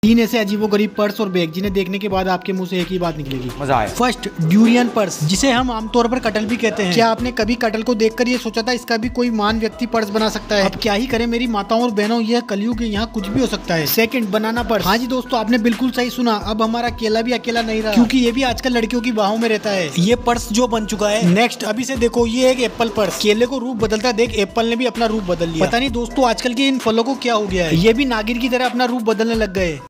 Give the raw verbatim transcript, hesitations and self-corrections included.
तीन ऐसे अजीबोगरीब पर्स और बैग जिन्हें देखने के बाद आपके मुंह से एक ही बात निकलेगी, मजा आए। फर्स्ट, ड्यूरियन पर्स, जिसे हम आमतौर पर कटल भी कहते हैं। क्या आपने कभी कटल को देखकर ये सोचा था इसका भी कोई महान व्यक्ति पर्स बना सकता है? अब क्या ही करे मेरी माताओं और बहनों, यह कलयुग है, यहाँ कुछ भी हो सकता है। Second, banana purse. हाँ जी दोस्तों, आपने बिल्कुल सही सुना। अब हमारा केला भी अकेला नहीं रहा, क्योंकि ये भी आजकल लड़कियों की बाहों में रहता है। ये पर्स जो बन चुका है। नेक्स्ट, अभी से देखो, ये एक एप्पल पर्स। केले को रूप बदलता देख एप्पल ने भी अपना रूप बदल लिया। पता नहीं दोस्तों आजकल के इन फलों को क्या हो गया है, ये भी नागिन की तरह अपना रूप बदलने लग गए।